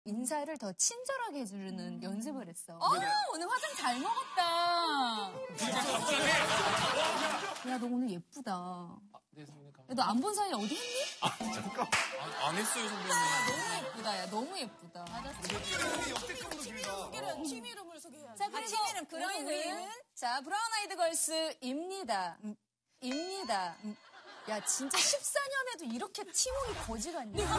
인사를 더 친절하게 해주는 연습을 했어. 오늘 화장 잘 먹었다. 야, 너 오늘 예쁘다. 네, 선배님. 너 안 본 사이에 어디 했니? 잠깐. 안 했어요, 선배님. 너무 예쁘다, 야. 너무 예쁘다. 팀 이름을 소개해야지. 자, 그리고 그럼 우리는 자, 브라운 아이드 걸스입니다. 입니다. 야, 진짜 14년 해도 이렇게 팀워크 거지 같냐? 그게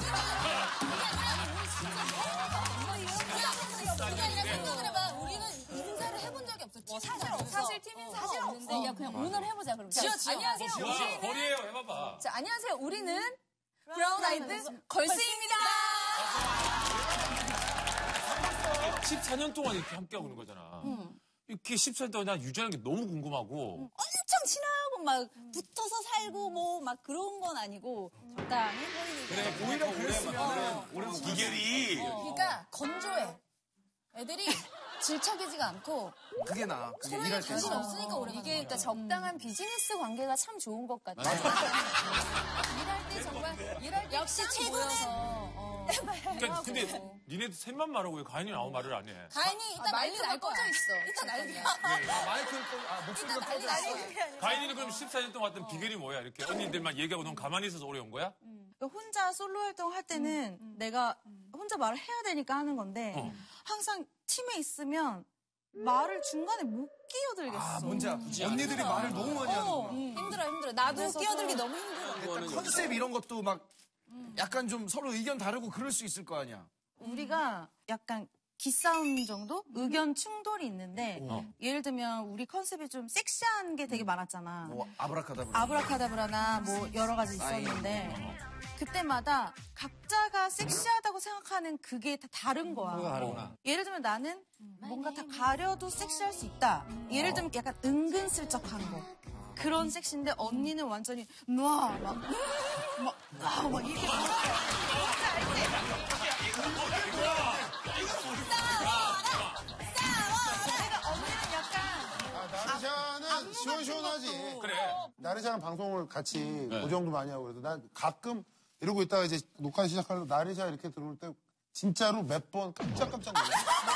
아니라 생각을 해봐. 우리는 인사를 해본 적이 없어. 사실 팀 인사가 없는데. 야, 그냥 오늘 해보자, 그럼. 안녕하세요. 거리에요, 해봐봐. 자, 안녕하세요. 우리는 브라운 아이드 걸스입니다. 14년 동안 이렇게 함께하고 있는 거잖아. 이렇게 14년 동안 난 유지하는 게 너무 궁금하고. 엄청 친하고 막 붙어서 살고 뭐 막 그런 건 아니고 적당히 그래, 오히려 그랬으면 비결이. 그러니까 건조해. 애들이 질척이지가 않고 그게 나아. 그게 서로에게 일할 때. 관심이 없으니까 오래 이게 그러니까 적당한 비즈니스 관계가 참 좋은 것 같아. 일할 때 정말 일할 때 역시 최고는 그러니까 근데 니네도 셋만 말하고 왜 가인이는 아무 말을 안 해? 가인이 일단 난리 날 꺼져 있어. 일단 난리 나. 목소리가 꺼져 있어. 가인이는 그럼 14년 동안 왔던 비결이 뭐야? 이렇게 언니들만 얘기하고 넌 가만히 있어서 오래 온 거야? 혼자 솔로 활동할 때는 내가 혼자 말을 해야 되니까 하는 건데 항상 팀에 있으면 말을 중간에 못 끼어들겠어. 뭔지 알아. 언니들이 말을 너무 많이 하는 거야. 힘들어. 나도 끼어들기 너무 힘들어. 일단 컨셉 이런 것도 막 약간 좀 서로 의견 다르고 그럴 수 있을 거 아니야. 우리가 약간 기싸움 정도? 의견 충돌이 있는데 예를 들면 우리 컨셉이 좀 섹시한 게 되게 많았잖아. 뭐 아브라카다브라. 아브라카다브라나 뭐 여러 가지 있었는데 그때마다 각자가 섹시하다고 생각하는 그게 다 다른 거야. 다르구나. 예를 들면 나는 뭔가 다 가려도 섹시할 수 있다. 예를 들면 약간 은근슬쩍한 거. 그런 섹시인데 언니는 완전히 막 이렇게 언니는 약간 나르샤는 시원시원하지. 그래. 나르샤랑 방송을 같이 그 정도 많이 하고 그래도 난 가끔 이러고 있다가 이제 녹화 시작하려고 나르샤 이렇게 들어올 때 진짜로 몇 번 깜짝깜짝 놀랐어.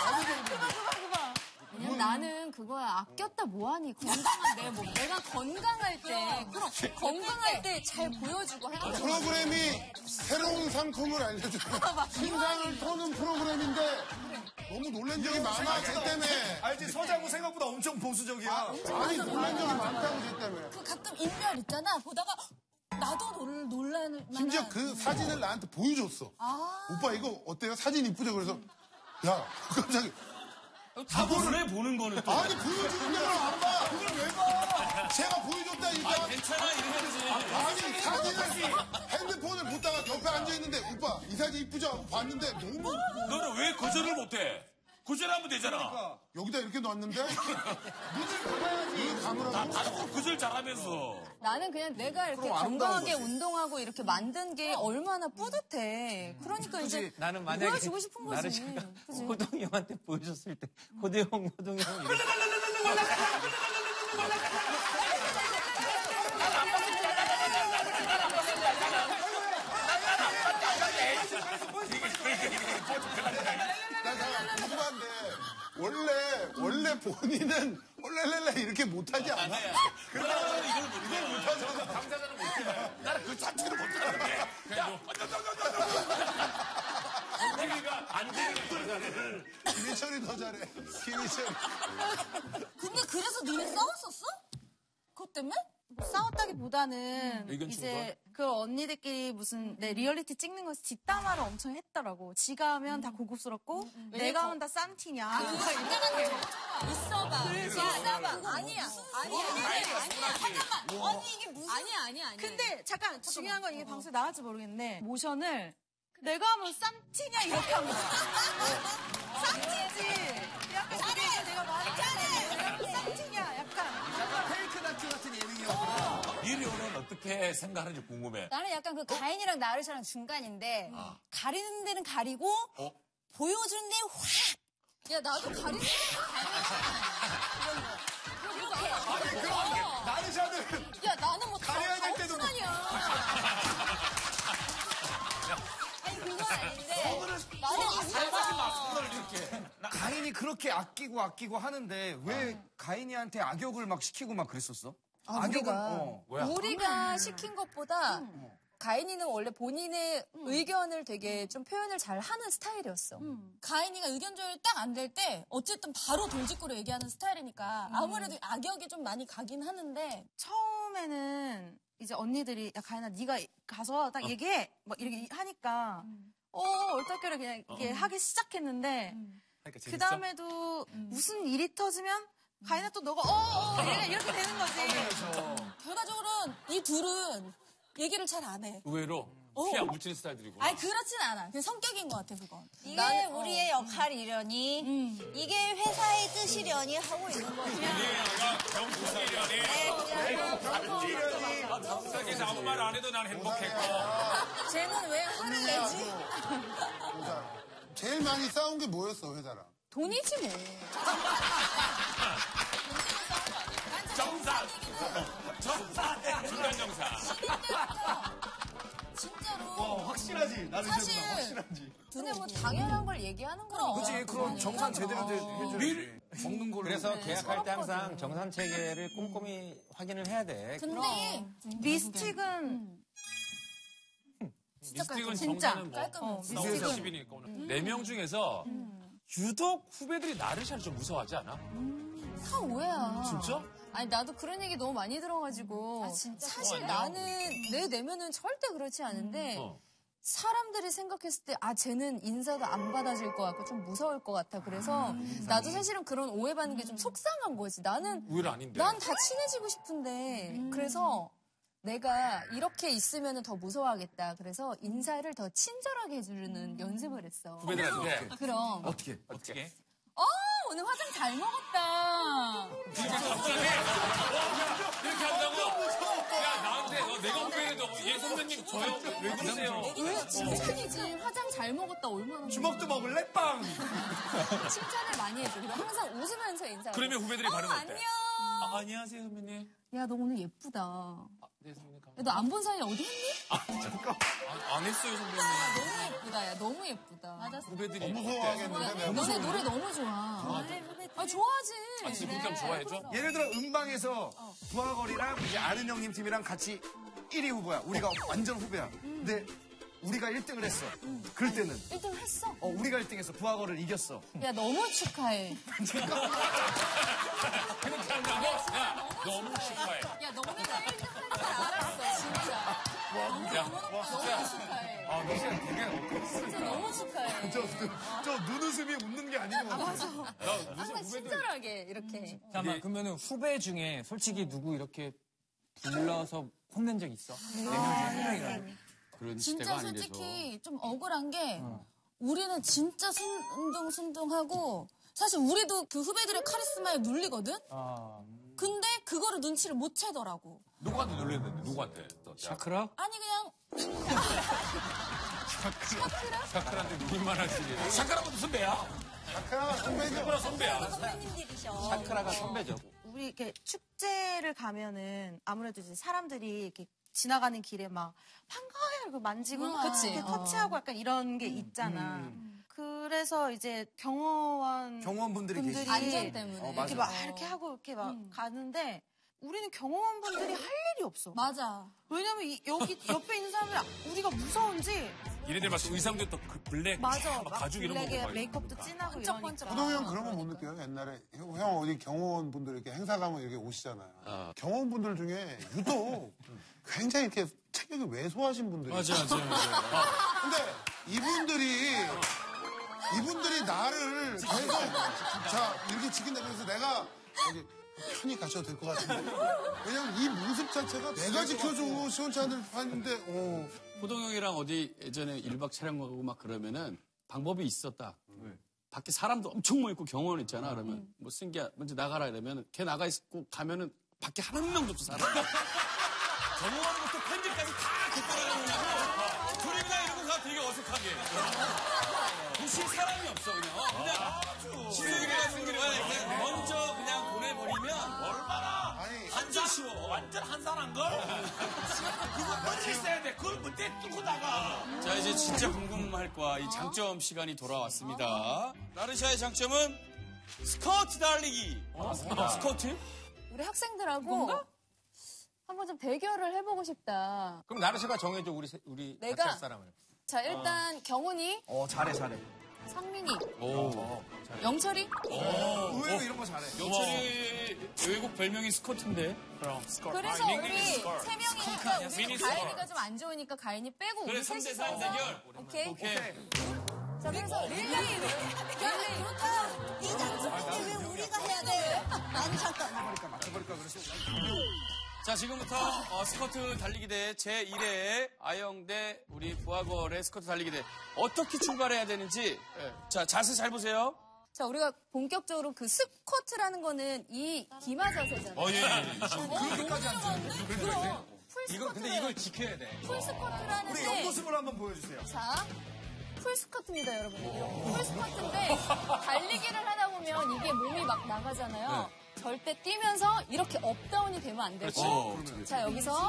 왜냐면 나는 그거야. 아꼈다 뭐하니. 건강한 내가 건강할 때 그럼 건강할 때 잘 보여주고 해야 돼. 프로그램이 새로운 상품을 알려줘요. 신상을 터는 프로그램인데 너무 놀란 적이 많아, 쟤 때문에. 알지? 서장우 생각보다 엄청 보수적이야. 아니, 놀란 적이 많다고, 쟤 때문에. 그 가끔 인별 있잖아. 보다가 나도 놀랄 심지어 만한. 그 사진을 나한테 보여줬어. 오빠 이거 어때요? 사진 이쁘죠? 그래서 야 갑자기 다 보네, 보는 거는 또. 아니 보여주는 걸 안 봐. 그걸 왜 봐? 제가 보여줬다니까. 괜찮아, 이래야지. 아니 사진을 핸드폰을 보다가 옆에 앉아있는데 오빠 이 사진 이쁘죠? 하고 봤는데 너무 이쁘고. 너는 왜 거절을 못해? 거절하면 되잖아. 여기다 이렇게 놨는데 눈을 감아야지. 감으라고. 다 거절 잘하면서. 나는 그냥 내가 이렇게 그럼 아름다운 건강하게 거지. 운동하고 이렇게 만든 게 얼마나 뿌듯해. 그러니까 이제 나는 만약에 보여주고 싶은 거지. 나르샤가 그치? 호동이 형한테 보여줬을 때 호동 형 이렇게 난 잠깐 궁금한데 원래 본인은 랄랄랄라 이렇게 못하지 않아? 그러면 이걸 못하잖아. 당사자는 못해. 나는 그 자체를 못하는데. 야, 우리가 안 되는 거잖아. 김희철이 더 잘해. 김희철이. 근데 그래서 니네 싸웠었어? 그것 때문에? 싸웠다기보다는 의견 이제 그 언니들끼리 무슨 내 리얼리티 찍는 거에서 뒷담화를 엄청 했더라고. 지가 하면 다 고급스럽고 내가 하면 다 쌈티냐. 있어봐. 아니야. 잠깐만. 언니 이게 무슨 아니야. 근데 잠깐 중요한 건 이게 방송에 나갈지 모르겠는데 모션을 내가 하면 쌈티냐 이렇게 한 거야. 쌈티지. 약간 잘해. 내가 말했잖아. 내가 하면 쌈티냐 약간. 페이크 다큐 같은 예능이었구나. 이리오는 어떻게 생각하는지 궁금해. 나는 약간 그 가인이랑 나르샤랑 중간인데 가리는 데는 가리고 보여주는 데는 확. 야 나도 가리는 데는 가리는 나르샤는 야 나는 뭐 가려야 될 때도 아니야. 아니 그건 아닌데 나는 가인이 그렇게 아끼고 하는데 왜 가인이한테 악역을 막 시키고 막 그랬었어? 우리가 시킨 것보다 가인이는 원래 본인의 의견을 되게 좀 표현을 잘 하는 스타일이었어. 가인이가 의견 조율이 딱 안 될 때 어쨌든 바로 돌직구로 얘기하는 스타일이니까 아무래도 악역이 좀 많이 가긴 하는데 처음에는 이제 언니들이 야 가인아 네가 가서 딱 얘기해 막 이렇게 하니까 얼떨결에 그냥 이렇게 하기 시작했는데 그 다음에도 무슨 일이 터지면 가인아 또 너가 이렇게 되는 거지. 결과적으로는 이 둘은 얘기를 잘 안 해. 의외로 피 안 묻히는 스타일들이구나. 아니 그렇진 않아. 그냥 성격인 것 같아 그건. 이게 우리의 역할이려니 이게 회사의 뜻이려니 하고 있는 거지. 내가 경품이려니. 경품이려니. 아무 말 안 해도 난 행복했고. 쟤는 왜 화를 내지? 제일 많이 싸운 게 뭐였어, 회사랑? 돈이지 뭐. 정산. 중간 정산. 진짜로. 확실하지. 나는 사실 근데 뭐 당연한 걸 얘기하는 거야. 그치, 그럼 정산 제대로 해줘야지. 먹는 걸로. 그래서 계약할 때 항상 정산 체계를 꼼꼼히 확인을 해야 돼. 근데 미스틱은 미스틱은 진짜 정산은 뭐 깔끔해. 싸워서 10이니까 오늘 4명 중에서 유독 후배들이 나를 잘 좀 무서워하지 않아? 다 오해야. 진짜? 아니 나도 그런 얘기 너무 많이 들어가지고 사실 나는 내 내면은 절대 그렇지 않은데 사람들이 생각했을 때 쟤는 인사도 안 받아줄 것 같고 좀 무서울 것 같아. 그래서 나도 사실은 그런 오해받는 게 좀 속상한 거지. 나는 오히려 아닌데. 난 다 친해지고 싶은데 그래서 내가 이렇게 있으면 더 무서워하겠다. 그래서 인사를 더 친절하게 해주는 연습을 했어. 후배들한테. 그럼 어떻게? 오늘 화장 잘 먹었다. 갑자기 이렇게 한다고? 야 나한테 내가 후배라도 얘 선배님 저요? 왜 그러세요? 왜 칭찬이지? 화장 잘 먹었다 얼마나 주먹도 먹을래? 빵! 칭찬을 많이 해줘. 그리고 항상 웃으면서 인사하고. 그러면 후배들이 반응 어때? 안녕. 안녕하세요 선배님. 야 너 오늘 예쁘다. 네 선배님. 너 안 본 사이 어디 했니? 안 했어요 선배님. 너무 예쁘다. 야 너무 예쁘다. 맞아. 후배들이 무서워하겠는데? 너네 노래 너무 좋아. 좋아하지. 진짜 그렇게 하면 좋아해줘? 예를 들어 음방에서 부하거리랑 이제 아는 형님 팀이랑 같이 1위 후보야. 우리가 완전 후배야. 근데 우리가 1등을 했어. 그럴 때는 1등 했어. 우리가 1등해서 부하거리를 이겼어. 야 너무 축하해. 그렇게 한다고? 야 너무 축하해. 야 너네가 1등 할 줄 알았어 진짜. 너무 축하해. 너 진짜 되게 진짜 너무 축하해. 저 눈웃음이 웃는 게 아니고. 항상 친절하게 이렇게. 잠깐만, 그러면은 후배 중에 솔직히 누구 이렇게 불러서 혼낸 적 있어? 4명 중에 한 명이라도. 그런 진짜 시대가 아니래서. 솔직히 좀 억울한 게 우리는 진짜 순둥순둥하고 사실 우리도 그 후배들의 카리스마에 눌리거든? 근데 그거를 눈치를 못 채더라고. 누구한테 놀랬는데 누구한테? 샤크라? 아니 그냥 샤크라한테 누굴만 하지? 샤크라가 무슨 배야? 샤크라가 선배죠. 선배야. 선배님들이셔. 샤크라가 선배죠. 우리 이렇게 축제를 가면은 아무래도 이제 사람들이 이렇게 지나가는 길에 막 반가워요 이러고 만지고 그치. 이렇게 터치하고 약간 이런 게 있잖아. 그래서 이제 경호원분들이 분들이 안전 때문에. 이렇게 막 이렇게 하고 이렇게 막 가는데 우리는 경호원분들이 할 일이 없어. 맞아. 왜냐면 여기 옆에 있는 사람들이 우리가 무서운지 얘네들 막 의상도 또 그 블랙 맞아. 막 막 가죽 이런 거 블랙에 입고 메이크업도 진하고 이러니까. 호동이 형 그런 거 못 느껴요? 옛날에 형 어디 경호원 분들 이렇게 행사 가면 이렇게 오시잖아요. 경호원 분들 중에 유독 굉장히 이렇게 체격이 왜소하신 분들이 맞아. 근데 이분들이 나를 계속 이렇게 지킨다 그래서 내가 여기 편히 가셔도 될 것 같은데 왜냐면 이 모습 자체가 내가 지켜주고 시원치 않을 판인데 호동 형이랑 어디 예전에 1박 촬영 가고 막 그러면은 방법이 있었다. 밖에 사람도 엄청 모여있고 경호원 있잖아. 그러면 뭐 승기야 먼저 나가라 이러면 걔 나가 있고 가면은 밖에 한 명도 없어 사람. 경호하는 것도 편집까지 다 듣고 둘이 그냥 이러고 가 되게 어색하게. 무슨 사람이 없어 그냥. 신승기가 그냥 먼저 그냥 보내버리면 얼마나 한잔 쉬워. 완전 한산한 걸. 그거 먼저 있어야 돼. 그걸 못해 뚫고 나가. 자 이제 진짜 궁금할 거야. 이 장점 시간이 돌아왔습니다. 나르샤의 장점은 스커트 달리기. 스커트? 우리 학생들하고 한번 좀 대결을 해보고 싶다. 그럼 나르 씨가 정해줘, 우리 내가? 같이 할 사람을. 자, 일단 경훈이, 잘해. 상민이, 영철이, 의외로 이런 거 잘해. 영철이 외국 별명이 스커트인데. 그래서 우리 세 명이니까 우리 가인이가 좀 안 좋으니까 가인이 빼고 그래, 우리 3대3 셋이서 대결. 오케이. 자, 어, 그래서 릴레이. 이 장소인데 왜 우리가 해야 돼? 아니, 잠깐. 자, 지금부터 스커트 달리기 대회 제1회 아영 대 우리 부하걸의 스커트 달리기 대회 어떻게 출발해야 되는지 자, 자세 잘 보세요. 자, 우리가 본격적으로 그 스쿼트라는 거는 이 기마 자세잖아요. 예. 그렇게까지 안 좋은데. 이거, 근데 이걸 지켜야 돼. 풀 스쿼트라는 우리 게 옆모습을 한번 보여주세요. 자, 풀스커트입니다, 여러분. 이렇게 풀스커트인데 달리기를 하다 보면 이게 몸이 막 나가잖아요. 절대 뛰면서 이렇게 업다운이 되면 안 되고. 자, 여기서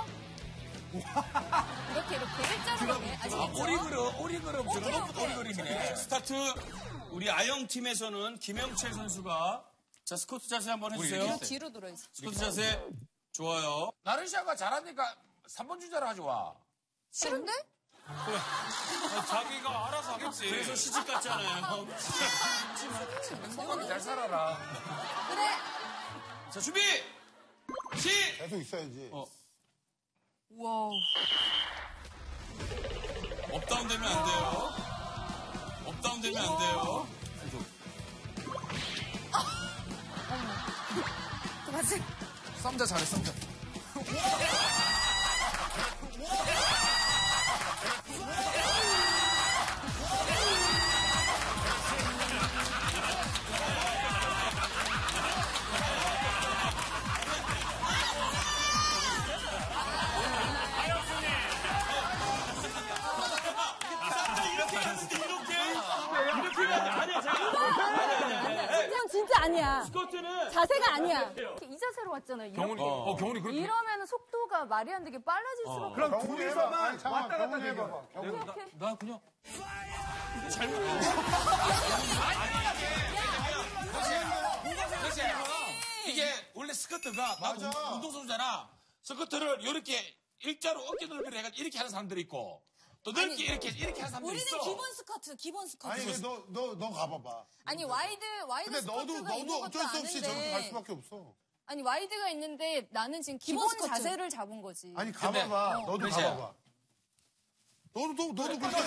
이렇게 일자로 돼. 아시겠죠? 오리그룹, 오리그룹이네. 스타트. 우리 아영 팀에서는 김영철 선수가 자, 스쿼트 자세 한번 해주세요. 뒤로 돌아야지. 스쿼트 자세 좋아요. 나르 씨가 잘하니까 3번 주자로 하지 와. 싫은데? 자기가 알아서 하겠지. 그래서 시집 갔잖아요. 잘 살아라. 그래. 자, 준비! 계속 있어야지. 와우. 업다운 되면 안 돼요. 업다운 되면 안 돼요. 또 같이. 썸자 잘해, 썸자. 이건 진짜 아니야. 스쿼트는 자세가 아니야. 이렇게 이 자세로 왔잖아요. 경훈이 그렇게. 이러면 속도가 말이 안 되게 빨라질 수밖에 그럼 둘이서만 왔다 갔다 해봐. 나 그냥. 이게 원래 스커트가 나도 운동선수잖아. 스커트를 이렇게 일자로 어깨 넓이를 해가지고 이렇게 하는 사람들이 있고 또 넓게 이렇게 하는 사람들이 우리는 있어. 기본 스커트. 아니, 너 가봐봐. 아니 와이드 근데 스커트가 있는 너도 것도 어쩔 수 없이 저렇게 갈 아는데 수밖에 없어. 아니 와이드가 있는데 나는 지금 기본 기본 스커트. 자세를 잡은 거지. 아니, 가봐봐. 너도 그치? 가봐봐. 너도 그렇게 준비.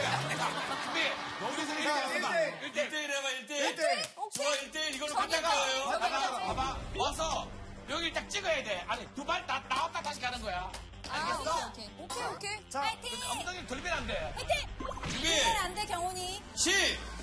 여기서 1대1 해봐, 1대1. 좋아, 1대1 이걸로 간다는 거예요. 봐봐. 와서 여기 딱 찍어야 돼. 아니 두 발 다 나왔다 다시 가는 거야. 알겠어? 오케이. 자, 파이팅! 엉덩이 걸면 안 돼. 파이팅! 준비! 안 돼, 경훈이. 시!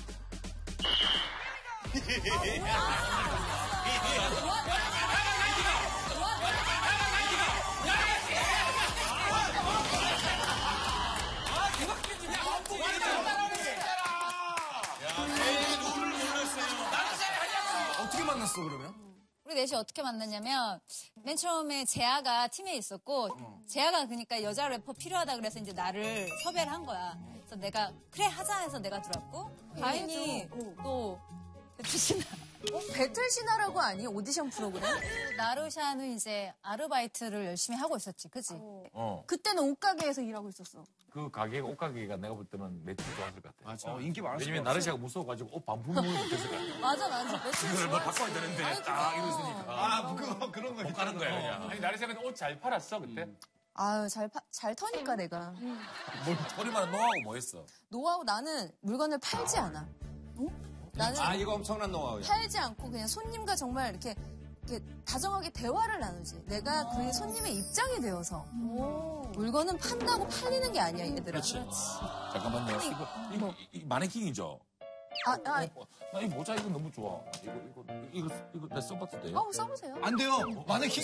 어떻게 만났어, 그러면? 우리 넷이 어떻게 만났냐면 맨 처음에 재아가 팀에 있었고 재아가 그러니까 여자 래퍼 필요하다 그래서 이제 나를 섭외를 한 거야. 그래서 내가 그래 하자 해서 내가 들었고 가인이 또 배추신나 배틀신화라고 아니? 오디션 프로그램? 나르샤는 이제 아르바이트를 열심히 하고 있었지, 그치? 그때는 옷가게에서 일하고 있었어. 그 가게가 옷가게가 내가 볼 때는 매출 좋았을 것 같아. 맞아. 인기 많았어. 왜냐면 나르샤가 무서워가지고 옷 반품을 못했을 것 같아. 맞아. 매출 이걸 뭐 좋았어. 바꿔야 되는데 딱 이러으니까 그런 거 못 가는 거야 그냥. 아니 나르샤는 옷 잘 팔았어 그때? 아유 잘 터니까 내가. 뭘 소리만 노하고 뭐 했어? 노하우 나는 물건을 팔지 않아. 나는 이거 엄청난 노하우야. 팔지 않고 그냥 손님과 정말 이렇게 다정하게 대화를 나누지. 내가 그 손님의 입장이 되어서. 물건은 판다고 팔리는 게 아니야, 얘들아. 그렇지. 잠깐만요. 이거 마네킹이죠? 나 이 모자 이거 너무 좋아. 이거 내 써봐도 돼요? 써보세요. 안 돼요. 마네킹.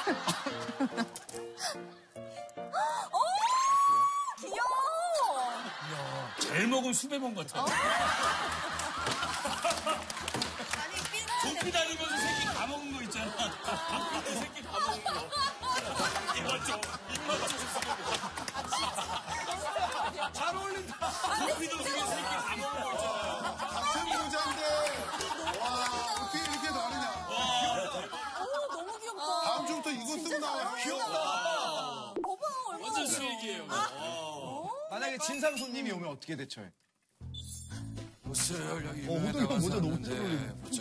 귀여워. 제일 먹은 수배몬 같아. 조끼 다니면서 새끼 다 먹은 거 있잖아. 조끼도 새끼 다 먹은 거. 입맛 좀. 잘 어울린다. 조끼도 새끼 다 먹은 거 있잖아. 같은 모자인데. 와. 신상 손님이 오면 어떻게 대처해? 옷을 여기 호동이 형 모자 너무 잘 어울리네. 보자.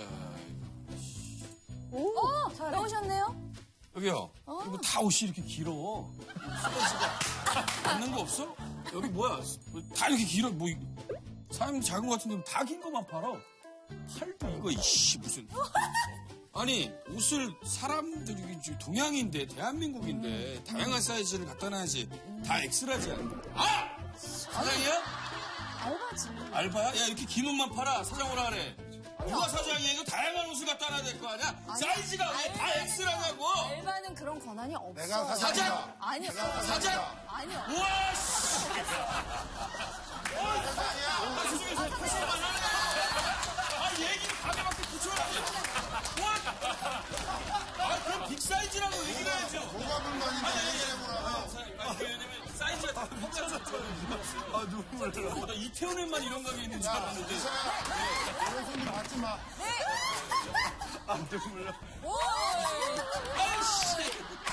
잘 나오셨네요? 여기요. 이거 다 옷이 이렇게 길어. 사이즈가 맞는 거 없어? 여기 뭐야? 다 이렇게 길어. 뭐 사람 작은 거 같은데 다 긴 거만 팔아. 팔도 이거 이씨 무슨. 아니 옷을 사람들이 동양인데 대한민국인데 다양한 사이즈를 갖다 놔야지. 다 엑스라지 않아. 아! 사장이야? 알바지. 알바야? 야 이렇게 긴 옷만 팔아. 사장 오라 그래. 누가 사장이야? 이거 다양한 옷을 갖다 놔야 될 거 아니야? 사이즈가 왜 다 엑스라냐고. 알바는 그런 권한이 없어. 내가 사장? 아니요. 사장? 아니요. 우와 씨. 얘기 가게밖에 붙여라. 아, 그럼 빅사이즈라고 얘기를 해야죠. 뭐가 불만인데 얘기해보라. 왜냐면 사이즈가 다 빅사이즈죠. 아, 눈물 나. 나 이태원에만 이런 가게 있는 줄 알았는데. 이런 손님 받지 마. 아, 눈물 나. 아이씨.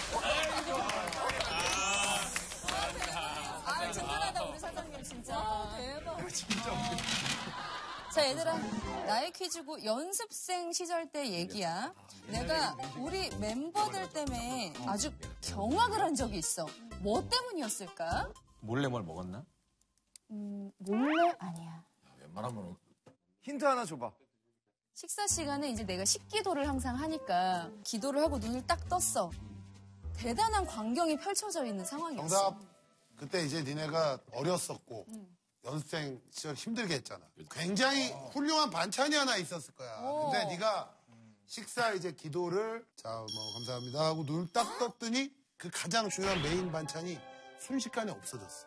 아, 든든하다, 우리 사장님, 진짜. 대박. 진짜. 자, 얘들아. 나의 퀴즈고 연습생 시절 때 얘기야. 내가 우리 멤버들 때문에 아주 경악을 한 적이 있어. 뭐 때문이었을까? 몰래 뭘 먹었나? 몰래 아니야. 웬만하면 힌트 하나 줘봐. 식사 시간에 이제 내가 식기도를 항상 하니까 기도를 하고 눈을 딱 떴어. 대단한 광경이 펼쳐져 있는 상황이었어. 정답. 그때 이제 니네가 어렸었고 연습생 시절 힘들게 했잖아. 굉장히 훌륭한 반찬이 하나 있었을 거야. 근데 네가 식사 이제 기도를 자, 뭐 감사합니다 하고 눈을 딱 떴더니 그 가장 중요한 메인 반찬이 순식간에 없어졌어.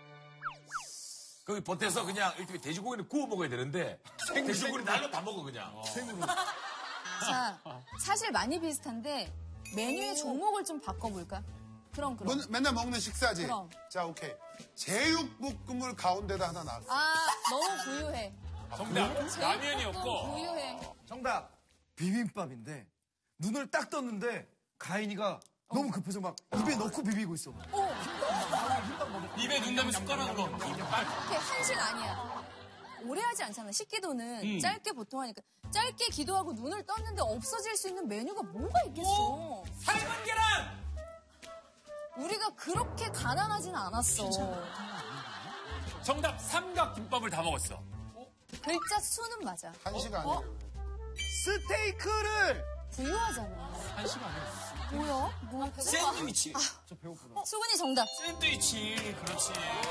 거기 보태서 그냥 이렇게 돼지고기를 구워 먹어야 되는데 돼지고기를 날로 다 먹어 그냥. 자, 사실 많이 비슷한데 메뉴의 종목을 좀 바꿔볼까? 그럼. 맨날 먹는 식사지. 그럼. 자, 오케이. 제육볶음을 가운데다 하나 놨어. 아, 너무 부유해. 정답. 라면이었고. 부유해. 정답. 비빔밥인데 눈을 딱 떴는데 가인이가 너무 급해서 막 입에 넣고 비비고 있어. 입에 넣은 다음에 숟가락으로. 그게 한식 아니야. 오래 하지 않잖아. 식기도는 짧게 보통 하니까. 짧게 기도하고 눈을 떴는데 없어질 수 있는 메뉴가 뭐가 있겠어. 삶은 계란! 우리가 그렇게 가난하진 않았어. 정답. 삼각김밥을 다 먹었어. 글자 수는 맞아. 한식 아니야. 스테이크를 부유하잖아. 한식 아니야. 뭐야? 뭐 샌드위치. 저 배고프다. 수근이 정답. 샌드위치. 그렇지.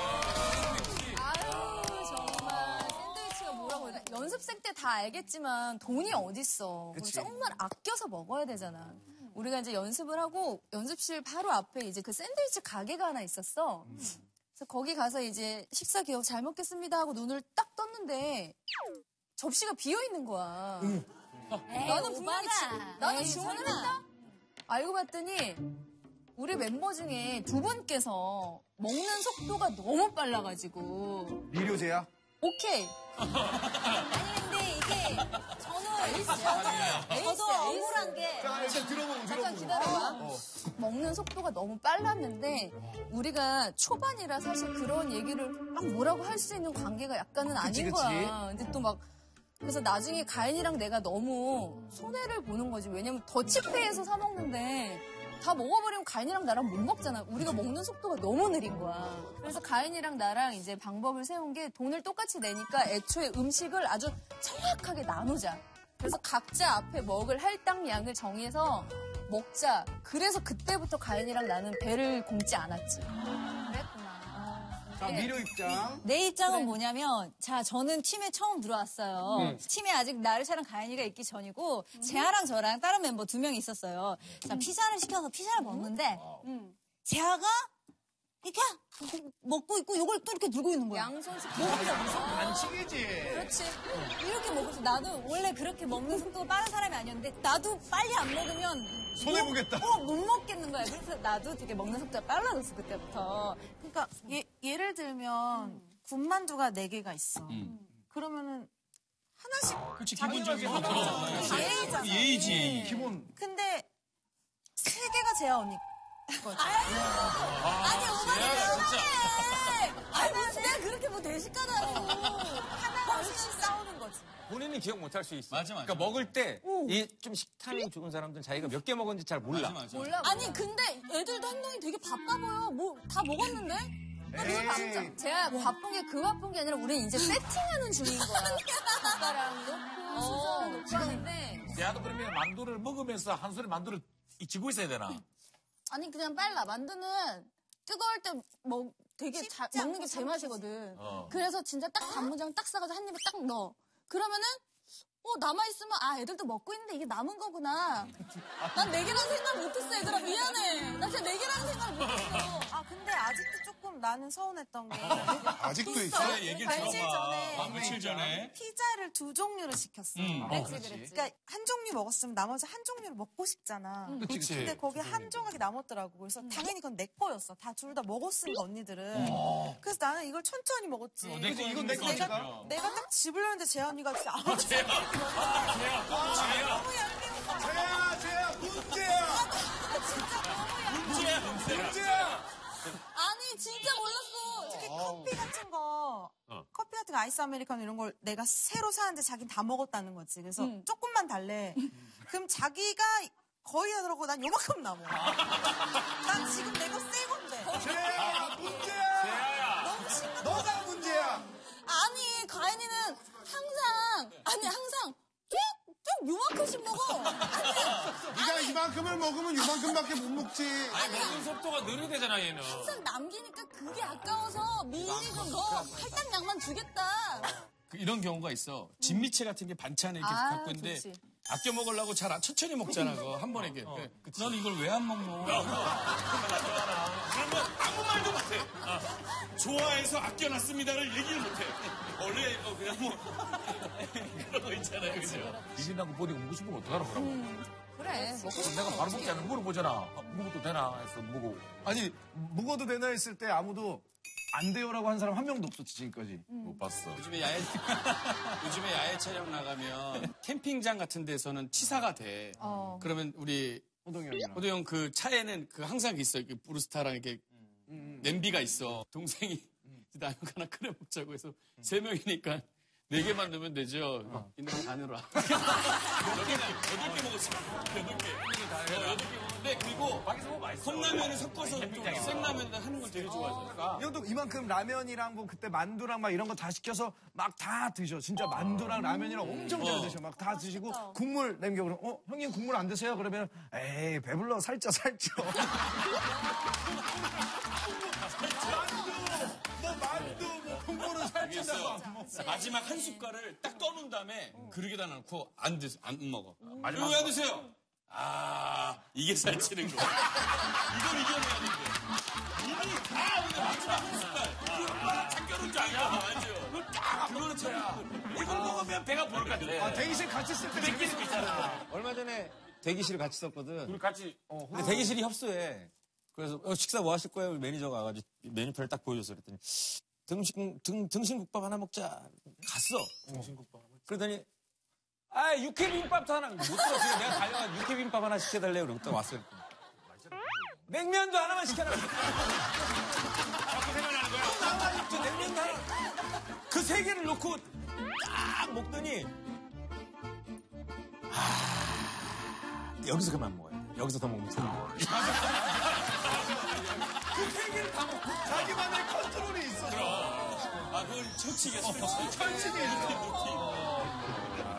아유, 정말. 샌드위치가 뭐라고 해야 돼? 연습생 때 다 알겠지만 돈이 어딨어. 우리 정말 아껴서 먹어야 되잖아. 우리가 이제 연습을 하고 연습실 바로 앞에 이제 그 샌드위치 가게가 하나 있었어. 그래서 거기 가서 이제 식사 기억 잘 먹겠습니다 하고 눈을 딱 떴는데 접시가 비어 있는 거야. 나는 분명히 나는 주문을 했다. 알고 봤더니 우리 멤버 중에 두 분께서 먹는 속도가 너무 빨라가지고 미료제야? 오케이. 아니 근데 이게 저도 억울한 게 일단 들어보고 잠깐 기다려봐. 먹는 속도가 너무 빨랐는데 우리가 초반이라 사실 그런 얘기를 막 뭐라고 할 수 있는 관계가 약간은 아닌 거야. 근데 또 막 그래서 나중에 가인이랑 내가 너무 손해를 보는 거지. 왜냐면 더치페이에서 사 먹는데 다 먹어버리면 가인이랑 나랑 못 먹잖아. 우리가 먹는 속도가 너무 느린 거야. 그래서 가인이랑 나랑 이제 방법을 세운 게 돈을 똑같이 내니까 애초에 음식을 아주 정확하게 나누자. 그래서 각자 앞에 먹을 할당량을 정해서 먹자. 그래서 그때부터 가인이랑 나는 배를 굶지 않았지. 그랬구나. 자, 미료 입장. 내 입장은 뭐냐면, 자, 저는 팀에 처음 들어왔어요. 팀에 아직 나르샤랑 가인이가 있기 전이고, 재하랑 저랑 다른 멤버 2명이 있었어요. 자, 피자를 시켜서 피자를 먹는데, 재하가 이렇게 먹고 있고, 요걸 또 이렇게 들고 있는 거야. 양손식 반칙이지. 그렇지. 이렇게 먹어서 나도 원래 그렇게 먹는 속도가 빠른 사람이 아니었는데, 나도 빨리 안 먹으면, 손해보겠다. 못 먹겠는 거야. 그래서 나도 되게 먹는 속도가 빨라졌어, 그때부터. 그러니까 예를 들면 군만두가 4개가 있어. 그러면은 하나씩 그렇지. 기본적인 거. 예의잖아. 예의지. 기본. 근데 3개가 재하 언니. 거지. 아니, 오빠 진짜. 아니, 무슨 내가 그렇게 뭐 대식가도 아니고. 하나씩 싸우는 거지. 본인이 기억 못 할 수 있어. 맞아, 맞아. 그러니까 먹을 때 이 좀 식탐이 좋은 사람들은 자기가 몇 개 먹었는지 잘 몰라. 몰라. 아니, 근데 애들도 행동이 되게 바빠 보여. 뭐, 다 먹었는데? 제가 바쁜 게 그 바쁜 게 아니라 우리는 이제 세팅하는 중인 거야. 숟가락 넣고 수저 넣고 하는데. 대화도 그러면 만두를 먹으면서 한 손에 만두를 쥐고 있어야 되나? 아니, 그냥 빨라. 만두는 뜨거울 때 되게 잘 먹는 게 제맛이거든. 그래서 진짜 딱 단무장 딱 싸가지고 한 입에 딱 넣어. 그러면은 남아있으면, 애들도 먹고 있는데 이게 남은 거구나. 난 4개라는 생각 못했어, 얘들아. 미안해. 나 진짜 4개라는 생각 못했어. 근데 아직도 조금 나는 서운했던 게. 아직도 있어? 그래, 얘기를 들어봐. 며칠 전에. 피자를 2종류를 시켰어. 그렇지. 그러니까 한 종류 먹었으면 나머지 한 종류를 먹고 싶잖아. 그치. 근데 거기 한 조각이 남았더라고. 그래서 당연히 그건 내 거였어. 다 둘 다 먹었으니까 언니들은. 그래서 나는 이걸 천천히 먹었지. 이건 내 거니까. 내가 딱 집으려는데 재현이가 진짜 아무렇지 재야. 재야, 문제야. 아니, 진짜 몰랐어. 특히 커피 같은 거, 아이스 아메리카노 이런 걸 내가 새로 사는데 자기는 다 먹었다는 거지. 그래서 조금만 달래. 그럼 자기가 거의 다 들어가고 난 요만큼 남아. 난 지금 내 거 새 건데. 재야, 문제야. 재야야. 너무 심각해. 너가 문제야. 아니, 가인이는 항상 좀 요만큼씩 먹어. 네가 이만큼을 먹으면 이만큼밖에 못 먹지. 아니, 먹는 속도가 느리대잖아, 얘는. 항상 남기니까 그게 아까워서 미리 좀 할당량만 주겠다. 이런 경우가 있어. 진미채 같은 게 반찬에 이렇게 갖고 있는데 좋지. 아껴 먹으려고 잘 천천히 먹잖아. 그거 한 번에 이게. 넌 이걸 왜 안 먹노? 그러면 아무 말도 못해. 좋아해서 아껴놨습니다를 얘기를 못해. 원래 그냥 그런 거 있잖아요. 그죠? 비린다고 버리고 먹고 싶으면 어떡하라 그러고. 그래. 내가 바로 먹지 않으면 물어보잖아. 먹어도 되나 해서 먹어. 아니, 먹어도 되나 했을 때 아무도 안 돼요라고 한 사람 한 명도 없었지, 지금까지. 못 봤어. 요즘에 야외 촬영 나가면 캠핑장 같은 데서는 치사가 돼. 그러면 우리 호동이 형 그 차에는 그 항상 있어. 그 브루스타랑 이렇게 냄비가 있어. 동생이 라면 하나 끓여 먹자고 해서 3명이니까 4개만 넣으면 되죠. 있는 거 다 넣어라. 8개 먹었어. 8개 먹었는데 그리고 컵라면을 섞어서 생라면 하는 걸 되게 좋아하잖아. 형도 이만큼 라면이랑 뭐 그때 만두랑 막 이런 거 다 시켜서 막 다 드셔. 진짜 만두랑 라면이랑 엄청 잘 드셔. 막 다 드시고 국물 남겨 그러면 형님 국물 안 드세요? 그러면 에이 배불러 살쪄. 만두 뭐 국물은 살찐다고 안 먹어. 마지막 한 숟갈을 딱 떠놓은 다음에 그릇에다 넣고 안 먹어. 마지막 왜 안 드세요? 이게 살찌는 거야. 이걸 이겨내야 돼. 이미 다 오늘 마지막 한 숟갈. 이거 얼마나 참겨놓은 줄 아냐? 맞죠? 그거는 참. 이걸 먹으면 배가 부를 것 같아. 대기실 같이 쓸 때 느낄 수 있잖아. 얼마 전에 대기실 같이 썼거든. 우리 같이. 근데 대기실이 협소해. 그래서 식사 뭐 하실 거예요? 매니저가 와가지고 메뉴표를 딱 보여줬어. 그랬더니 등심국밥 하나 먹자. 갔어. 등심국밥. 그러더니 육회비빔밥도 하나 못 들었어요. 내가 달려가지고 육회비빔밥 하나 시켜달래요. 그러고 딱 왔어요. 냉면도 하나만 시켜라. 자꾸 생각나는 거야? 냉면도 하나. 그 3개를 놓고 딱 먹더니 여기서 그만 먹어요. 여기서 더 먹으면 되는 거야. 그 3개를 다 먹고 자기만의 컨트롤이 있어. 그걸 철칙이야, 철칙. 철칙이야.